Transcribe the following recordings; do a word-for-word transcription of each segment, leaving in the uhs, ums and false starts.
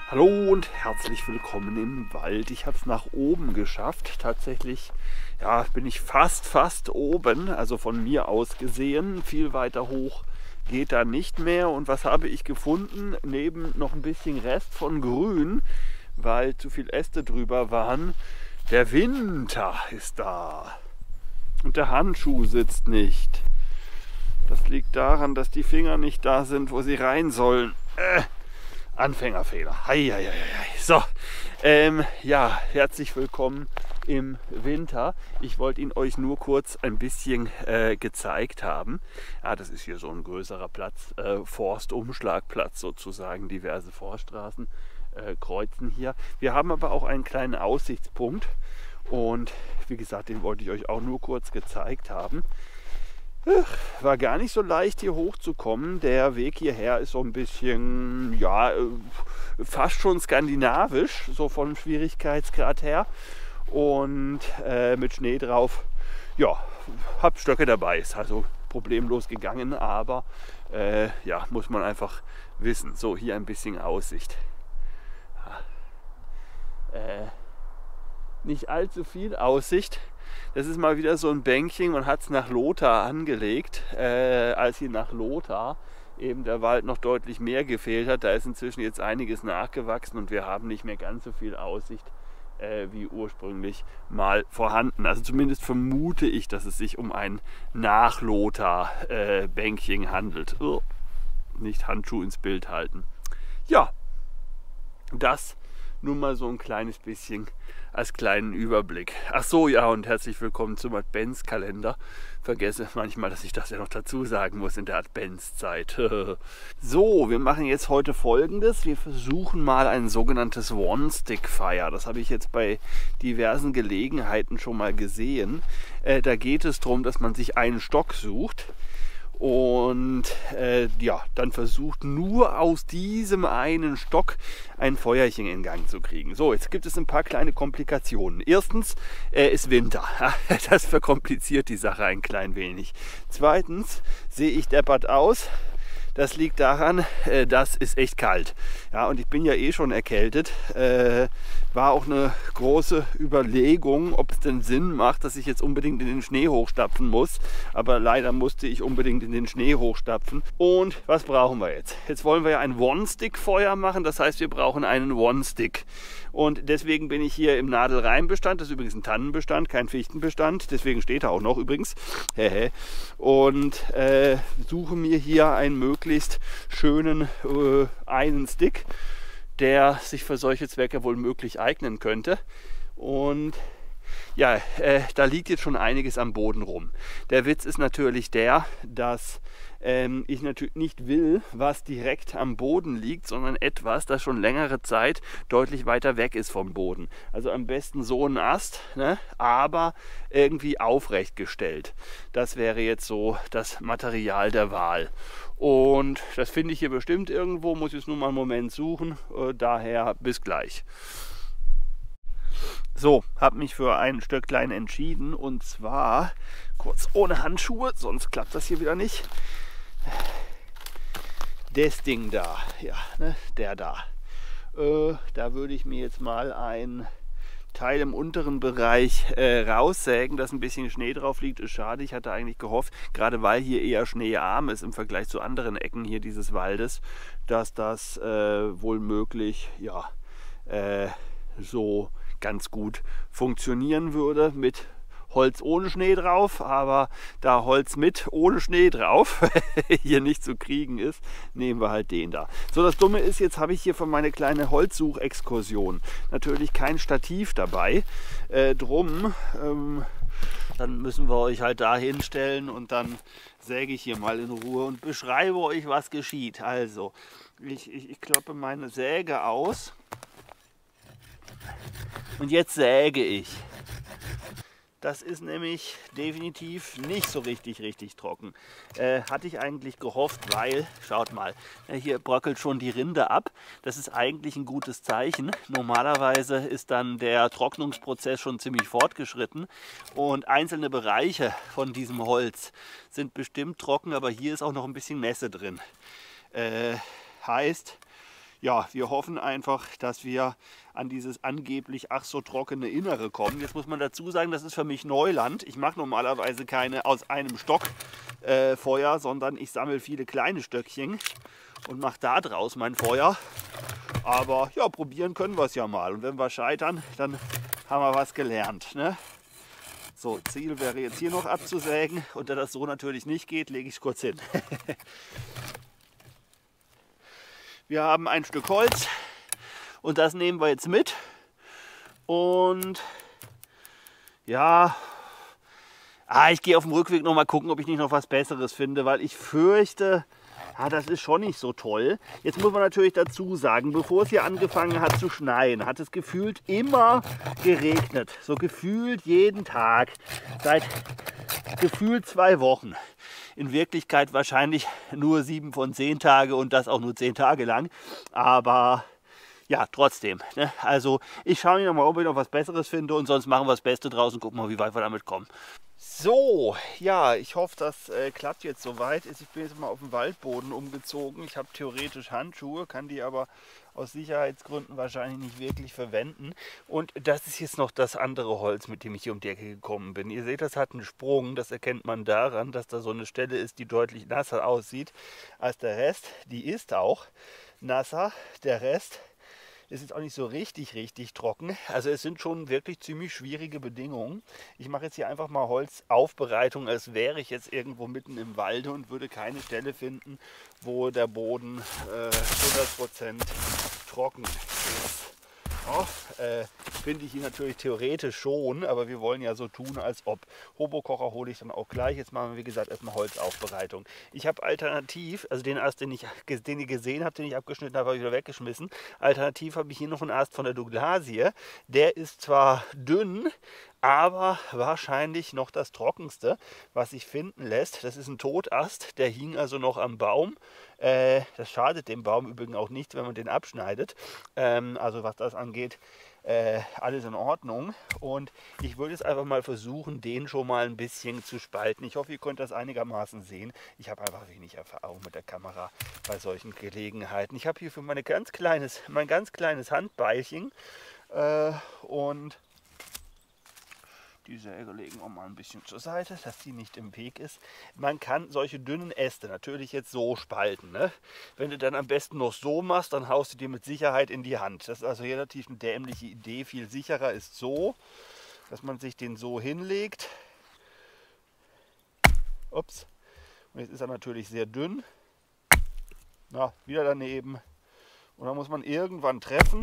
Hallo und herzlich willkommen im Wald. Ich habe es nach oben geschafft. Tatsächlich, ja, bin ich fast, fast oben, also von mir aus gesehen. Viel weiter hoch geht da nicht mehr. Und was habe ich gefunden? Neben noch ein bisschen Rest von Grün, weil zu viel Äste drüber waren. Der Winter ist da. Und der Handschuh sitzt nicht. Das liegt daran, dass die Finger nicht da sind, wo sie rein sollen. Äh. Anfängerfehler. Heieiei. So, ähm, ja, herzlich willkommen im Winter. Ich wollte ihn euch nur kurz ein bisschen äh, gezeigt haben. Ja, das ist hier so ein größerer Platz, äh, Forstumschlagplatz sozusagen. Diverse Forststraßen äh, kreuzen hier. Wir haben aber auch einen kleinen Aussichtspunkt und wie gesagt, den wollte ich euch auch nur kurz gezeigt haben. War gar nicht so leicht hier hochzukommen. Der Weg hierher ist so ein bisschen, ja, fast schon skandinavisch, so vom Schwierigkeitsgrad her. Und äh, mit Schnee drauf, ja, hab Stöcke dabei. Ist also problemlos gegangen, aber äh, ja, muss man einfach wissen. So, hier ein bisschen Aussicht. Äh, nicht allzu viel Aussicht. Das ist mal wieder so ein Bänkchen, man hat es nach Lothar angelegt, äh, als hier nach Lothar eben der Wald noch deutlich mehr gefehlt hat. Da ist inzwischen jetzt einiges nachgewachsen und wir haben nicht mehr ganz so viel Aussicht äh, wie ursprünglich mal vorhanden. Also zumindest vermute ich, dass es sich um ein Nach-Lothar-Bänkchen äh, handelt. Oh, nicht Handschuh ins Bild halten. Ja, das nur mal so ein kleines bisschen als kleinen Überblick. Ach so, ja, und herzlich willkommen zum Adventskalender. Vergesse manchmal, dass ich das ja noch dazu sagen muss in der Adventszeit. So, wir machen jetzt heute Folgendes. Wir versuchen mal ein sogenanntes One-Stick-Fire. Das habe ich jetzt bei diversen Gelegenheiten schon mal gesehen. Äh, da geht es darum, dass man sich einen Stock sucht. Und äh, ja, dann versucht nur aus diesem einen Stock ein Feuerchen in Gang zu kriegen. So, jetzt gibt es ein paar kleine Komplikationen. Erstens äh, ist Winter. Das verkompliziert die Sache ein klein wenig. Zweitens sehe ich deppert aus. Das liegt daran, äh, das ist echt kalt. Ja, und ich bin ja eh schon erkältet. Äh, war auch eine große Überlegung, ob es denn Sinn macht, dass ich jetzt unbedingt in den Schnee hochstapfen muss. Aber leider musste ich unbedingt in den Schnee hochstapfen. Und was brauchen wir jetzt? Jetzt wollen wir ja ein One-Stick-Feuer machen. Das heißt, wir brauchen einen One-Stick. Und deswegen bin ich hier im Nadelreimbestand. Das ist übrigens ein Tannenbestand, kein Fichtenbestand. Deswegen steht er auch noch übrigens. Und äh, suche mir hier einen möglichst schönen äh, einen Stick, der sich für solche Zwecke wohl möglich eignen könnte. Und ja, äh, da liegt jetzt schon einiges am Boden rum. Der Witz ist natürlich der, dass ähm, ich natürlich nicht will, was direkt am Boden liegt, sondern etwas, das schon längere Zeit deutlich weiter weg ist vom Boden. Also am besten so ein Ast, ne, aber irgendwie aufrecht gestellt. Das wäre jetzt so das Material der Wahl. Und das finde ich hier bestimmt irgendwo, muss ich es nur mal einen Moment suchen. Äh, daher bis gleich. So, habe mich für ein Stöcklein entschieden und zwar kurz ohne Handschuhe, sonst klappt das hier wieder nicht. Das Ding da, ja, ne, der da. Äh, da würde ich mir jetzt mal ein Teil im unteren Bereich äh, raussägen, dass ein bisschen Schnee drauf liegt, ist schade. Ich hatte eigentlich gehofft, gerade weil hier eher schneearm ist im Vergleich zu anderen Ecken hier dieses Waldes, dass das äh, wohl möglich, ja, äh, so ganz gut funktionieren würde mit Holz ohne Schnee drauf, aber da Holz mit ohne Schnee drauf hier nicht zu kriegen ist, nehmen wir halt den da. So, das Dumme ist, jetzt habe ich hier für meine kleine Holzsuchexkursion natürlich kein Stativ dabei. Äh, drum, ähm, dann müssen wir euch halt da hinstellen und dann säge ich hier mal in Ruhe und beschreibe euch, was geschieht. Also, ich, ich, ich kloppe meine Säge aus und jetzt säge ich. Das ist nämlich definitiv nicht so richtig, richtig trocken. Äh, hatte ich eigentlich gehofft, weil, schaut mal, hier bröckelt schon die Rinde ab. Das ist eigentlich ein gutes Zeichen. Normalerweise ist dann der Trocknungsprozess schon ziemlich fortgeschritten und einzelne Bereiche von diesem Holz sind bestimmt trocken, aber hier ist auch noch ein bisschen Nässe drin. Äh, heißt, ja, wir hoffen einfach, dass wir an dieses angeblich ach so trockene Innere kommen. Jetzt muss man dazu sagen, das ist für mich Neuland. Ich mache normalerweise keine aus einem Stock äh, Feuer, sondern ich sammle viele kleine Stöckchen und mache da draus mein Feuer. Aber ja, probieren können wir es ja mal. Und wenn wir scheitern, dann haben wir was gelernt, ne? So, Ziel wäre jetzt hier noch abzusägen. Und da das so natürlich nicht geht, lege ich es kurz hin. Wir haben ein Stück Holz und das nehmen wir jetzt mit. Und ja, ah, ich gehe auf dem Rückweg noch mal gucken, ob ich nicht noch was Besseres finde, weil ich fürchte, ja, das ist schon nicht so toll. Jetzt muss man natürlich dazu sagen, bevor es hier angefangen hat zu schneien, hat es gefühlt immer geregnet. So gefühlt jeden Tag, seit gefühlt zwei Wochen. In Wirklichkeit wahrscheinlich nur sieben von zehn Tage und das auch nur zehn Tage lang. Aber ja, trotzdem. Ne? Also ich schaue mir noch mal, ob ich noch was Besseres finde und sonst machen wir das Beste draus und gucken mal, wie weit wir damit kommen. So, ja, ich hoffe, das äh, klappt jetzt soweit. Ich bin jetzt mal auf den Waldboden umgezogen. Ich habe theoretisch Handschuhe, kann die aber aus Sicherheitsgründen wahrscheinlich nicht wirklich verwenden. Und das ist jetzt noch das andere Holz, mit dem ich hier um die Ecke gekommen bin. Ihr seht, das hat einen Sprung. Das erkennt man daran, dass da so eine Stelle ist, die deutlich nasser aussieht als der Rest. Die ist auch nasser. Der Rest ist jetzt auch nicht so richtig, richtig trocken. Also es sind schon wirklich ziemlich schwierige Bedingungen. Ich mache jetzt hier einfach mal Holzaufbereitung, als wäre ich jetzt irgendwo mitten im Walde und würde keine Stelle finden, wo der Boden äh, hundert Prozent trocken ist. Oh, äh, finde ich ihn natürlich theoretisch schon, aber wir wollen ja so tun, als ob. Hobokocher hole ich dann auch gleich. Jetzt machen wir, wie gesagt, erstmal Holzaufbereitung. Ich habe alternativ, also den Ast, den, ich, den ihr gesehen habt, den ich abgeschnitten habe, habe ich wieder weggeschmissen. Alternativ habe ich hier noch einen Ast von der Douglasie. Der ist zwar dünn, aber wahrscheinlich noch das trockenste, was sich finden lässt. Das ist ein Totast, der hing also noch am Baum. Äh, das schadet dem Baum übrigens auch nicht, wenn man den abschneidet. Ähm, also was das angeht, äh, alles in Ordnung. Und ich würde jetzt einfach mal versuchen, den schon mal ein bisschen zu spalten. Ich hoffe, ihr könnt das einigermaßen sehen. Ich habe einfach wenig Erfahrung mit der Kamera bei solchen Gelegenheiten. Ich habe hier für meine ganz kleines, mein ganz kleines Handbeilchen äh, und die Säge legen wir mal ein bisschen zur Seite, dass die nicht im Weg ist. Man kann solche dünnen Äste natürlich jetzt so spalten. Ne? Wenn du dann am besten noch so machst, dann haust du dir mit Sicherheit in die Hand. Das ist also relativ eine dämliche Idee. Viel sicherer ist so, dass man sich den so hinlegt. Ups. Und jetzt ist er natürlich sehr dünn. Na, wieder daneben. Und dann muss man irgendwann treffen.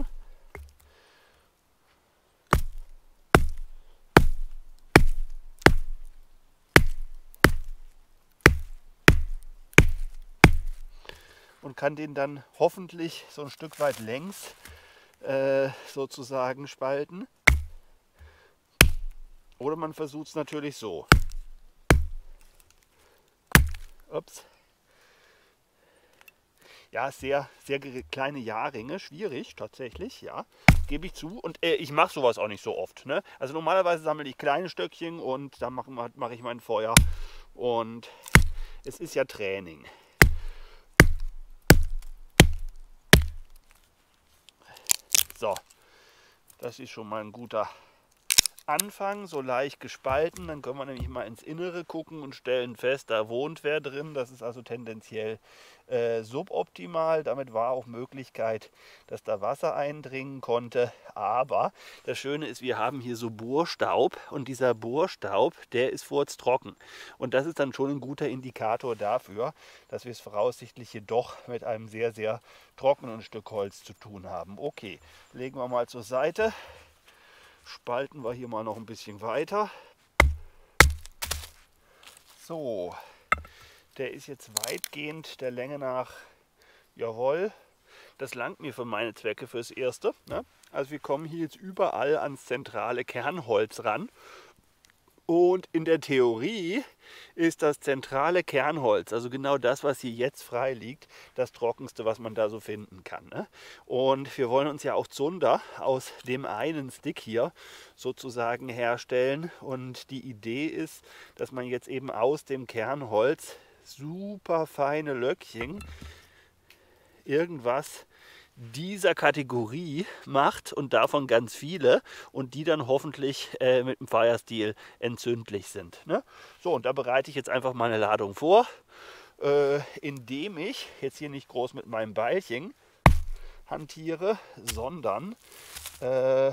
Und kann den dann hoffentlich so ein Stück weit längs äh, sozusagen spalten. Oder man versucht es natürlich so. Ups. Ja, sehr, sehr kleine Jahrringe, schwierig tatsächlich, ja, gebe ich zu. Und äh, ich mache sowas auch nicht so oft. Ne? Also normalerweise sammle ich kleine Stöckchen und dann mache mach ich mein Feuer. Und es ist ja Training. So, das ist schon mal ein guter Anfang, so leicht gespalten. Dann können wir nämlich mal ins Innere gucken und stellen fest, da wohnt wer drin. Das ist also tendenziell äh, suboptimal. Damit war auch Möglichkeit, dass da Wasser eindringen konnte. Aber das Schöne ist, wir haben hier so Bohrstaub und dieser Bohrstaub, der ist furztrocken. Und das ist dann schon ein guter Indikator dafür, dass wir es voraussichtlich jedoch mit einem sehr, sehr trockenen Stück Holz zu tun haben. Okay, legen wir mal zur Seite. Spalten wir hier mal noch ein bisschen weiter. So, der ist jetzt weitgehend der Länge nach, jawohl, das langt mir für meine Zwecke fürs Erste. Ne? Also wir kommen hier jetzt überall ans zentrale Kernholz ran. Und in der Theorie ist das zentrale Kernholz, also genau das, was hier jetzt frei liegt, das trockenste, was man da so finden kann. Ne? Und wir wollen uns ja auch Zunder aus dem einen Stick hier sozusagen herstellen. Und die Idee ist, dass man jetzt eben aus dem Kernholz super feine Löckchen irgendwas dieser Kategorie macht und davon ganz viele und die dann hoffentlich äh, mit dem Firesteel entzündlich sind. Ne? So, und da bereite ich jetzt einfach meine Ladung vor, äh, indem ich jetzt hier nicht groß mit meinem Beilchen hantiere, sondern äh,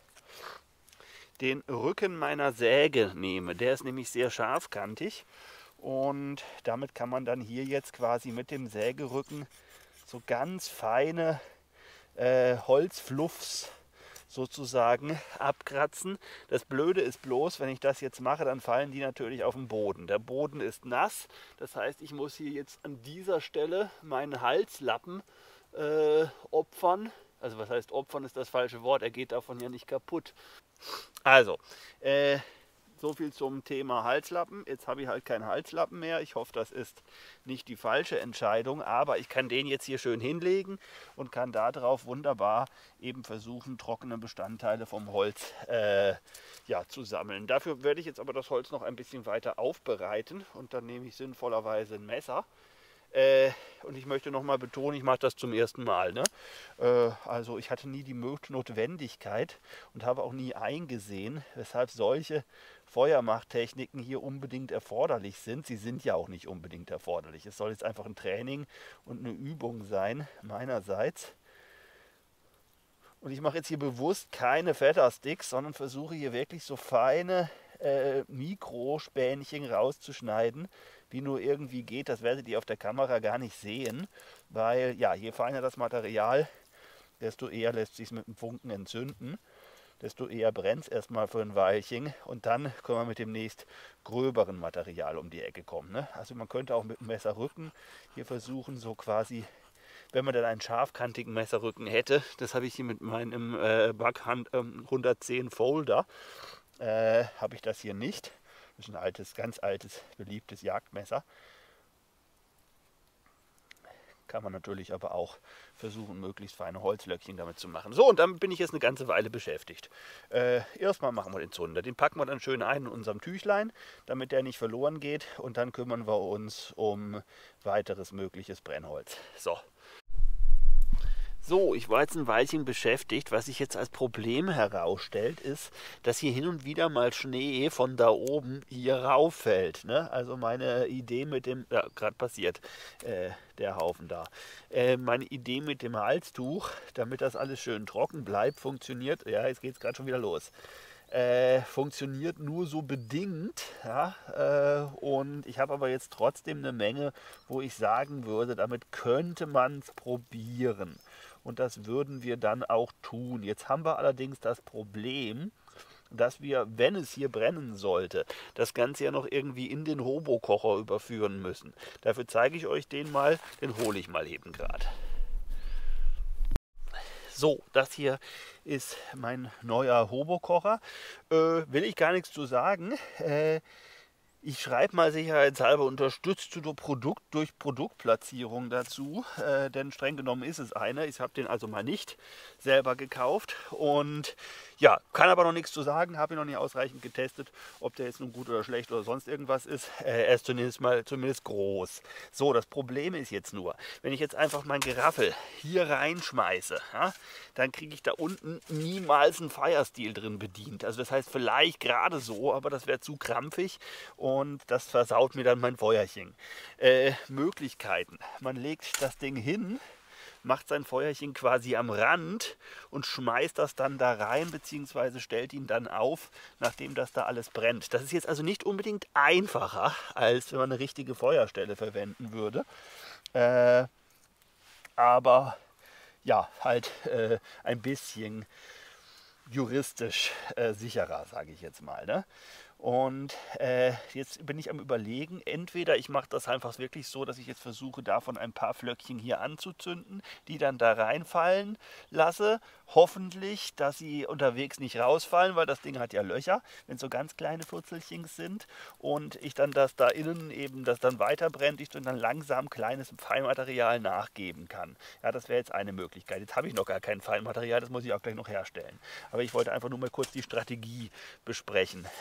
den Rücken meiner Säge nehme. Der ist nämlich sehr scharfkantig und damit kann man dann hier jetzt quasi mit dem Sägerücken so ganz feine äh, Holzfluffs sozusagen abkratzen. Das Blöde ist bloß, wenn ich das jetzt mache, dann fallen die natürlich auf den Boden. Der Boden ist nass, das heißt, ich muss hier jetzt an dieser Stelle meinen Halslappen äh, opfern. Also was heißt opfern, ist das falsche Wort, er geht davon ja nicht kaputt. Also, äh, so viel zum Thema Halslappen. Jetzt habe ich halt keinen Halslappen mehr. Ich hoffe, das ist nicht die falsche Entscheidung, aber ich kann den jetzt hier schön hinlegen und kann darauf wunderbar eben versuchen, trockene Bestandteile vom Holz äh, ja, zu sammeln. Dafür werde ich jetzt aber das Holz noch ein bisschen weiter aufbereiten und dann nehme ich sinnvollerweise ein Messer. Äh, und ich möchte nochmal betonen, ich mache das zum ersten Mal. Ne? Äh, also ich hatte nie die Notwendigkeit und habe auch nie eingesehen, weshalb solche Feuermachttechniken hier unbedingt erforderlich sind. Sie sind ja auch nicht unbedingt erforderlich. Es soll jetzt einfach ein Training und eine Übung sein meinerseits. Und ich mache jetzt hier bewusst keine Fettersticks, sondern versuche hier wirklich so feine äh, Mikrospänchen rauszuschneiden, wie nur irgendwie geht. Das werdet ihr auf der Kamera gar nicht sehen, weil ja, je feiner das Material, desto eher lässt sich es mit dem Funken entzünden. Desto eher brennt es erstmal für ein Weilchen und dann können wir mit dem nächst gröberen Material um die Ecke kommen. Ne? Also man könnte auch mit dem Messerrücken hier versuchen, so quasi, wenn man dann einen scharfkantigen Messerrücken hätte, das habe ich hier mit meinem äh, Backhand ähm, hundertzehn Folder, äh, habe ich das hier nicht. Das ist ein altes, ganz altes, beliebtes Jagdmesser. Kann man natürlich aber auch versuchen, möglichst feine Holzlöckchen damit zu machen. So, und damit bin ich jetzt eine ganze Weile beschäftigt. Äh, erstmal machen wir den Zunder. Den packen wir dann schön ein in unserem Tüchlein, damit der nicht verloren geht. Und dann kümmern wir uns um weiteres mögliches Brennholz. So. So, ich war jetzt ein Weilchen beschäftigt. Was sich jetzt als Problem herausstellt, ist, dass hier hin und wieder mal Schnee von da oben hier rauffällt. Ne? Also meine Idee mit dem, ja, gerade passiert, äh, der Haufen da. Äh, meine Idee mit dem Halstuch, damit das alles schön trocken bleibt, funktioniert, ja, jetzt geht es gerade schon wieder los. Äh, funktioniert nur so bedingt, ja, äh, und ich habe aber jetzt trotzdem eine Menge, wo ich sagen würde, damit könnte man es probieren. Und das würden wir dann auch tun. Jetzt haben wir allerdings das Problem, dass wir, wenn es hier brennen sollte, das Ganze ja noch irgendwie in den Hobo-Kocher überführen müssen. Dafür zeige ich euch den mal, den hole ich mal eben gerade. So, das hier ist mein neuer Hobo-Kocher. Äh, will ich gar nichts zu sagen. Äh, Ich schreibe mal sicherheitshalber, unterstützt du Produkt durch Produktplatzierung dazu, äh, denn streng genommen ist es eine. Ich habe den also mal nicht selber gekauft und ja, kann aber noch nichts zu sagen, habe ihn noch nicht ausreichend getestet, ob der jetzt nun gut oder schlecht oder sonst irgendwas ist. Äh, er ist zumindest mal zumindest groß. So, das Problem ist jetzt nur, wenn ich jetzt einfach mein Geraffel hier reinschmeiße, ja, dann kriege ich da unten niemals einen Firesteel drin bedient. Also das heißt vielleicht gerade so, aber das wäre zu krampfig und das versaut mir dann mein Feuerchen. Äh, Möglichkeiten. Man legt das Ding hin, macht sein Feuerchen quasi am Rand und schmeißt das dann da rein, beziehungsweise stellt ihn dann auf, nachdem das da alles brennt. Das ist jetzt also nicht unbedingt einfacher, als wenn man eine richtige Feuerstelle verwenden würde. Äh, aber ja, halt äh, ein bisschen juristisch äh, sicherer, sage ich jetzt mal. Ne? Und äh, jetzt bin ich am Überlegen, entweder ich mache das einfach wirklich so, dass ich jetzt versuche, davon ein paar Flöckchen hier anzuzünden, die dann da reinfallen lasse. Hoffentlich, dass sie unterwegs nicht rausfallen, weil das Ding hat ja Löcher, wenn es so ganz kleine Futzelchen sind. Und ich dann das da innen eben, das dann weiter brennt, ich dann langsam kleines Feinmaterial nachgeben kann. Ja, das wäre jetzt eine Möglichkeit. Jetzt habe ich noch gar kein Feinmaterial, das muss ich auch gleich noch herstellen. Aber ich wollte einfach nur mal kurz die Strategie besprechen. Äh, all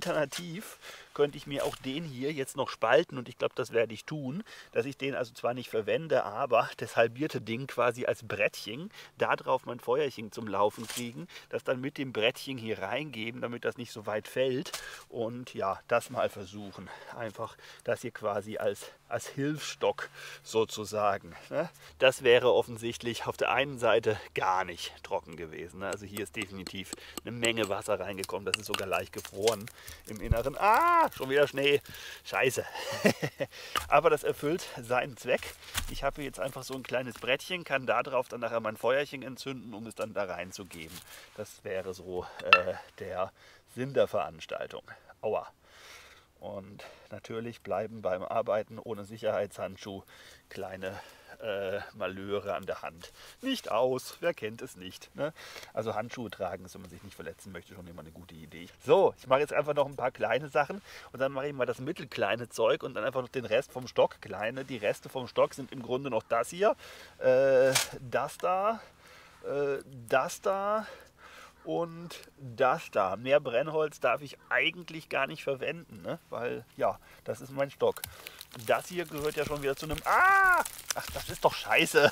alternativ könnte ich mir auch den hier jetzt noch spalten und ich glaube, das werde ich tun, dass ich den also zwar nicht verwende, aber das halbierte Ding quasi als Brettchen, da drauf mein Feuerchen zum Laufen kriegen, das dann mit dem Brettchen hier reingeben, damit das nicht so weit fällt und ja, das mal versuchen. Einfach das hier quasi als, als Hilfsstock sozusagen. Ne? Das wäre offensichtlich auf der einen Seite gar nicht trocken gewesen. Ne? Also hier ist definitiv eine Menge Wasser reingekommen, das ist sogar leicht gefroren im Inneren. Ah! Schon wieder Schnee. Scheiße. Aber das erfüllt seinen Zweck. Ich habe jetzt einfach so ein kleines Brettchen, kann da drauf dann nachher mein Feuerchen entzünden, um es dann da reinzugeben. Das wäre so äh, der Sinn der Veranstaltung. Aua. Und natürlich bleiben beim Arbeiten ohne Sicherheitshandschuh kleine äh, Malheure an der Hand nicht aus. Wer kennt es nicht? Ne? Also Handschuhe tragen, wenn man sich nicht verletzen möchte, schon immer eine gute Idee. So, ich mache jetzt einfach noch ein paar kleine Sachen und dann mache ich mal das mittelkleine Zeug und dann einfach noch den Rest vom Stock kleine. Die Reste vom Stock sind im Grunde noch das hier, äh, das da, äh, das da. Und das da. Mehr Brennholz darf ich eigentlich gar nicht verwenden, ne? Weil, ja, das ist mein Stock. Das hier gehört ja schon wieder zu einem... Ah! Ach, das ist doch scheiße.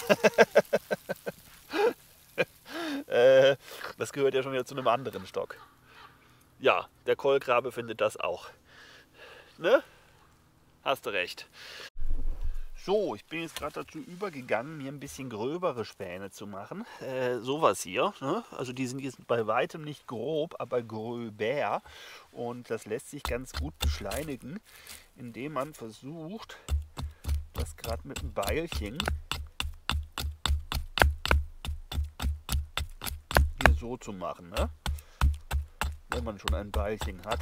äh, das gehört ja schon wieder zu einem anderen Stock. Ja, der Kohlgrabe findet das auch. Ne? Hast du recht. So, ich bin jetzt gerade dazu übergegangen, mir ein bisschen gröbere Späne zu machen. Äh, sowas hier. Ne? Also die sind jetzt bei weitem nicht grob, aber gröber. Und das lässt sich ganz gut beschleunigen, indem man versucht, das gerade mit einem Beilchen hier so zu machen. Ne? Wenn man schon ein Beilchen hat.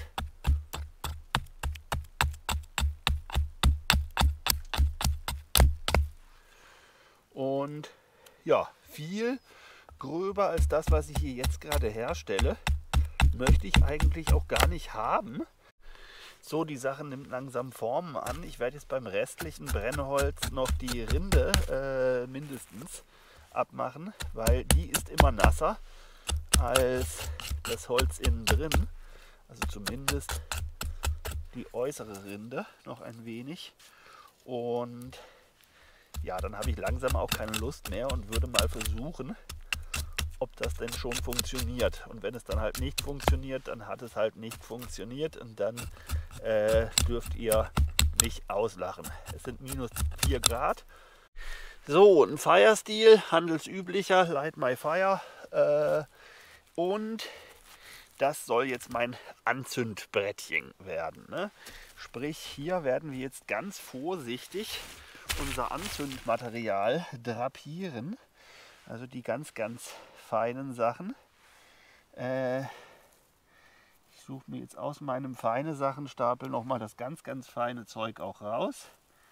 Und ja, viel gröber als das, was ich hier jetzt gerade herstelle, möchte ich eigentlich auch gar nicht haben. So, die Sache nimmt langsam Formen an. Ich werde jetzt beim restlichen Brennholz noch die Rinde äh, mindestens abmachen, weil die ist immer nasser als das Holz innen drin. Also zumindest die äußere Rinde noch ein wenig. Und ja, dann habe ich langsam auch keine Lust mehr und würde mal versuchen, ob das denn schon funktioniert. Und wenn es dann halt nicht funktioniert, dann hat es halt nicht funktioniert und dann äh, dürft ihr mich auslachen. Es sind minus vier Grad. So, ein Fire-Stil, handelsüblicher, Light My Fire. Äh, und das soll jetzt mein Anzündbrettchen werden. Ne? Sprich, hier werden wir jetzt ganz vorsichtig unser Anzündmaterial drapieren. Also die ganz, ganz feinen Sachen. Äh, ich suche mir jetzt aus meinem feine Sachenstapel nochmal das ganz, ganz feine Zeug auch raus.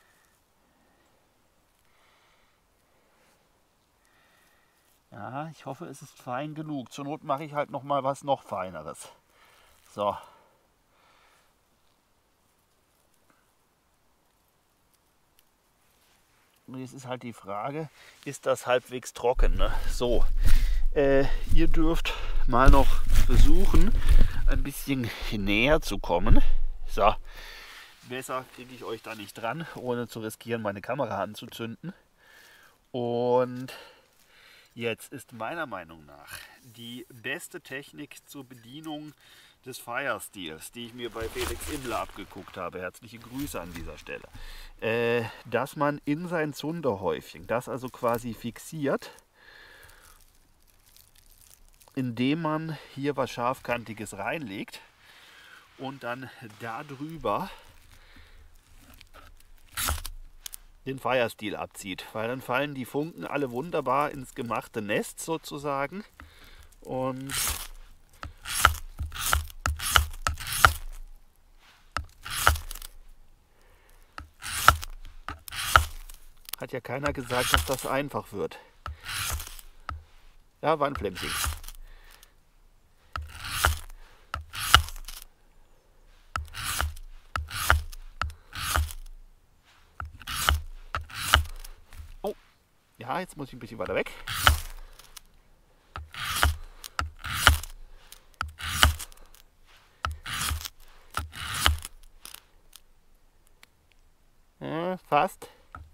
Ja, ich hoffe, es ist fein genug. Zur Not mache ich halt nochmal was noch Feineres. So. Und jetzt ist halt die Frage, ist das halbwegs trocken? Ne? So, äh, ihr dürft mal noch versuchen, ein bisschen näher zu kommen. So, besser kriege ich euch da nicht dran, ohne zu riskieren, meine Kamera anzuzünden. Und jetzt ist meiner Meinung nach die beste Technik zur Bedienung des Fire-Stils, die ich mir bei Felix Immler abgeguckt habe. Herzliche Grüße an dieser Stelle. Äh, dass man in sein Zunderhäufchen, das also quasi fixiert, indem man hier was Scharfkantiges reinlegt und dann darüber den Fire-Stil abzieht. Weil dann fallen die Funken alle wunderbar ins gemachte Nest sozusagen. Und hat ja keiner gesagt, dass das einfach wird. Ja, war ein Flämmchen. Oh, ja, jetzt muss ich ein bisschen weiter weg. Ja, fast.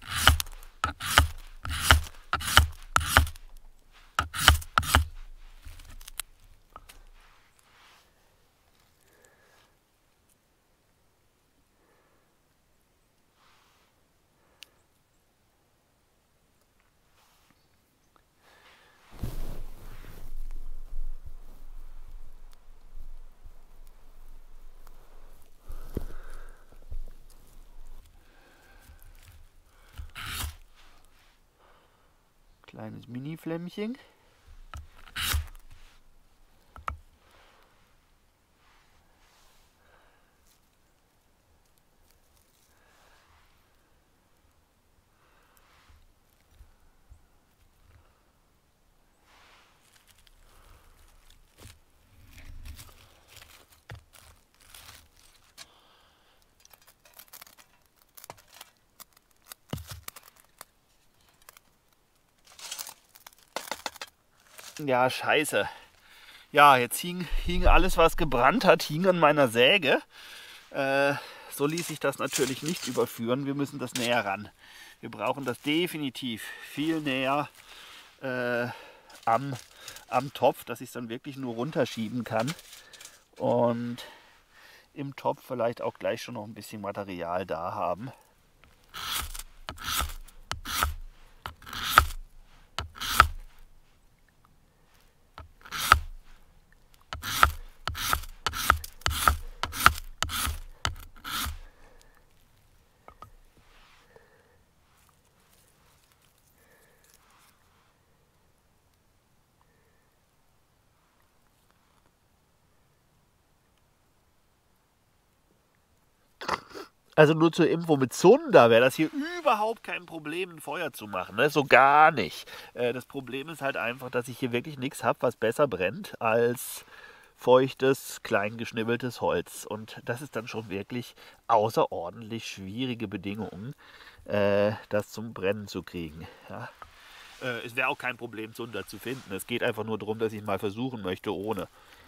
Kleines Mini-Flämmchen. Ja, scheiße. Ja, jetzt hing, hing alles, was gebrannt hat, hing an meiner Säge. Äh, so ließ sich das natürlich nicht überführen. Wir müssen das näher ran. Wir brauchen das definitiv viel näher äh, am, am Topf, dass ich es dann wirklich nur runterschieben kann. Und im Topf vielleicht auch gleich schon noch ein bisschen Material da haben. Also nur zur Info, mit Zunder wäre das hier überhaupt kein Problem, ein Feuer zu machen. Ne? So gar nicht. Äh, das Problem ist halt einfach, dass ich hier wirklich nichts habe, was besser brennt als feuchtes, klein geschnibbeltes Holz. Und das ist dann schon wirklich außerordentlich schwierige Bedingungen, äh, das zum Brennen zu kriegen. Ja? Äh, es wäre auch kein Problem, Zunder zu finden. Es geht einfach nur darum, dass ich mal versuchen möchte, ohne.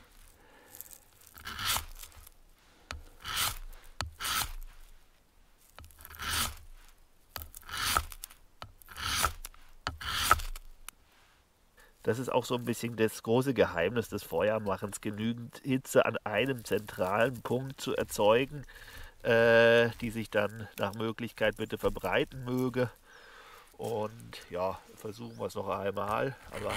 Das ist auch so ein bisschen das große Geheimnis des Feuermachens, genügend Hitze an einem zentralen Punkt zu erzeugen, äh, die sich dann nach Möglichkeit bitte verbreiten möge. Und ja, versuchen wir es noch einmal, aber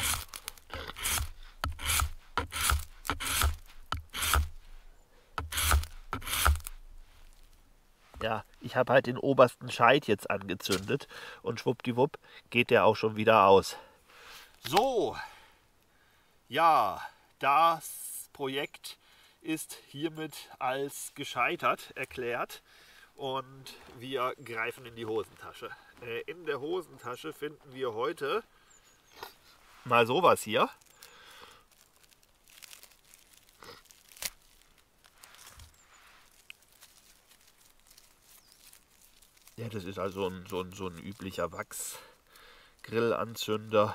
ja, ich habe halt den obersten Scheit jetzt angezündet und schwuppdiwupp geht der auch schon wieder aus. So, ja, das Projekt ist hiermit als gescheitert erklärt und wir greifen in die Hosentasche. Äh, in der Hosentasche finden wir heute mal sowas hier. Ja, das ist also ein, so, ein, so ein üblicher Wachsgrillanzünder.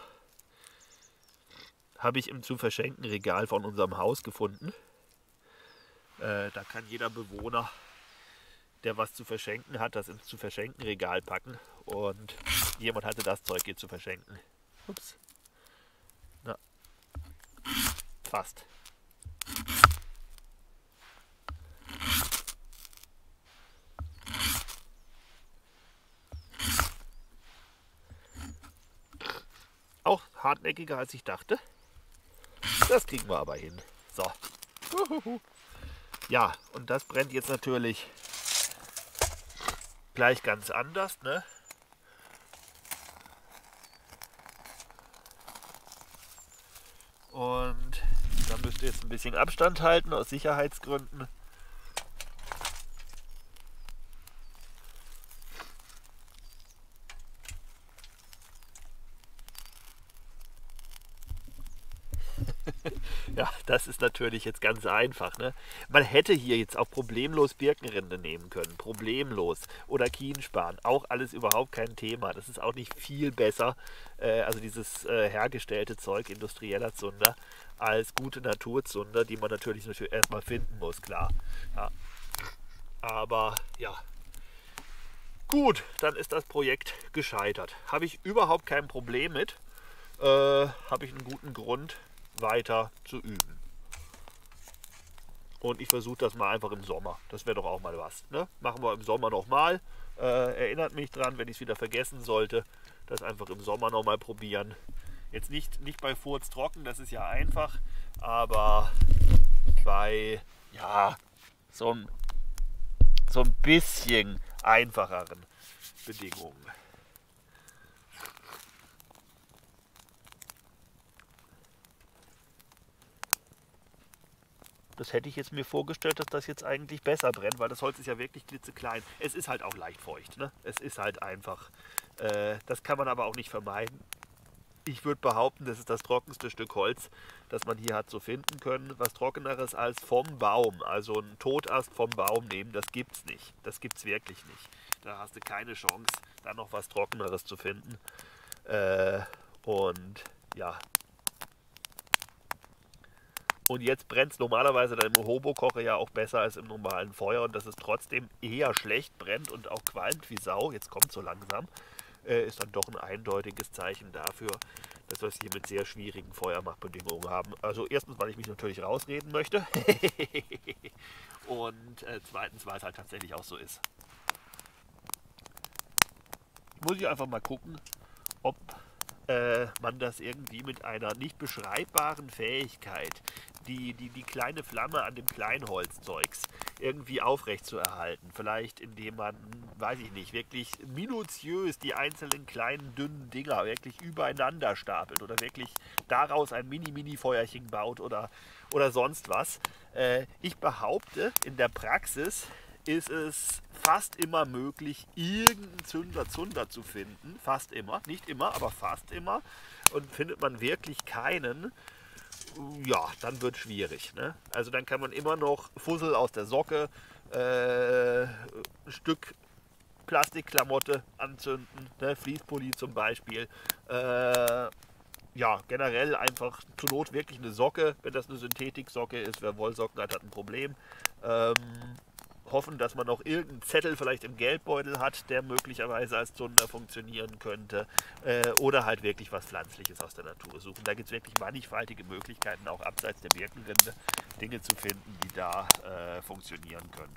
Habe ich im zu verschenken Regal von unserem Haus gefunden. Äh, da kann jeder Bewohner, der was zu verschenken hat, das ins zu verschenken Regal packen. Und jemand hatte das Zeug hier zu verschenken. Ups. Na. Fast. Auch hartnäckiger als ich dachte. Das kriegen wir aber hin. So. Ja, und das brennt jetzt natürlich gleich ganz anders, ne? Und da müsst ihr jetzt ein bisschen Abstand halten aus Sicherheitsgründen. Ja, das ist natürlich jetzt ganz einfach. Ne? Man hätte hier jetzt auch problemlos Birkenrinde nehmen können. Problemlos. Oder Kienspan. Auch alles überhaupt kein Thema. Das ist auch nicht viel besser, äh, also dieses äh, hergestellte Zeug, industrieller Zunder, als gute Naturzunder, die man natürlich, natürlich erstmal finden muss, klar. Ja. Aber ja, Gut, dann ist das Projekt gescheitert. Habe ich überhaupt kein Problem mit. Äh, habe ich einen guten Grund, weiter zu üben. Und ich versuche das mal einfach im Sommer. Das wäre doch auch mal was. Ne? Machen wir im Sommer nochmal. Äh, erinnert mich dran, wenn ich es wieder vergessen sollte, das einfach im Sommer nochmal probieren. Jetzt nicht, nicht bei Furz trocken, das ist ja einfach, aber bei ja, so ein, so ein bisschen einfacheren Bedingungen. Das hätte ich jetzt mir vorgestellt, dass das jetzt eigentlich besser brennt, weil das Holz ist ja wirklich klitzeklein. Es ist halt auch leicht feucht, ne? Es ist halt einfach, äh, das kann man aber auch nicht vermeiden. Ich würde behaupten, das ist das trockenste Stück Holz, das man hier hat so finden können. Was Trockeneres als vom Baum, also einen Totast vom Baum nehmen, das gibt's nicht. Das gibt's wirklich nicht. Da hast du keine Chance, da noch was Trockeneres zu finden. Äh, und ja. Und jetzt brennt es normalerweise dann im Hobo-Kocher ja auch besser als im normalen Feuer. Und dass es trotzdem eher schlecht brennt und auch qualmt wie Sau, jetzt kommt so langsam, äh, ist dann doch ein eindeutiges Zeichen dafür, dass wir es hier mit sehr schwierigen Feuermachbedingungen haben. Also erstens, weil ich mich natürlich rausreden möchte. Und äh, zweitens, weil es halt tatsächlich auch so ist. Muss ich einfach mal gucken, ob äh, man das irgendwie mit einer nicht beschreibbaren Fähigkeit, die, die, die kleine Flamme an dem Kleinholzzeugs irgendwie aufrecht zu erhalten. Vielleicht indem man, weiß ich nicht, wirklich minutiös die einzelnen kleinen, dünnen Dinger wirklich übereinander stapelt oder wirklich daraus ein Mini-Mini-Feuerchen baut oder, oder sonst was. Äh, ich behaupte, in der Praxis ist es fast immer möglich, irgendeinen Zünder, Zunder zu finden. Fast immer, nicht immer, aber fast immer. Und findet man wirklich keinen, ja, dann wird es schwierig. Ne? Also dann kann man immer noch Fussel aus der Socke, äh, ein Stück Plastikklamotte anzünden, ne? Fließpulli zum Beispiel. Äh, ja, generell einfach zur Not wirklich eine Socke, wenn das eine Synthetiksocke ist. Wer Wollsocken hat, hat ein Problem. Ähm, hoffen, dass man noch irgendeinen Zettel vielleicht im Geldbeutel hat, der möglicherweise als Zunder funktionieren könnte. Äh, oder halt wirklich was Pflanzliches aus der Natur suchen. Da gibt es wirklich mannigfaltige Möglichkeiten, auch abseits der Birkenrinde Dinge zu finden, die da äh, funktionieren können.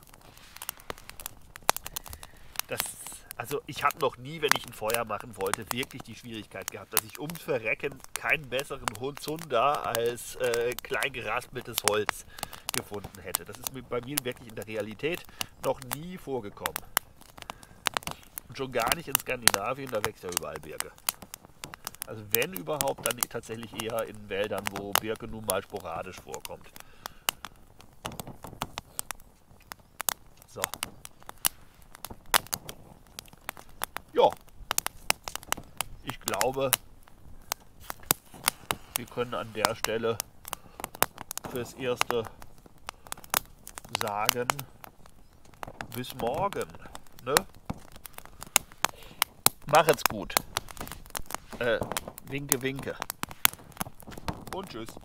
Das, also ich habe noch nie, wenn ich ein Feuer machen wollte, wirklich die Schwierigkeit gehabt, dass ich ums Verrecken keinen besseren Zunder als äh, klein geraspeltes Holz gefunden hätte. Das ist bei mir wirklich in der Realität noch nie vorgekommen. Und schon gar nicht in Skandinavien, da wächst ja überall Birke. Also wenn überhaupt, dann tatsächlich eher in Wäldern, wo Birke nun mal sporadisch vorkommt. So. Ja. Ich glaube, wir können an der Stelle fürs Erste sagen, bis morgen. Ne? Machet's gut. Äh, winke, winke. Und tschüss.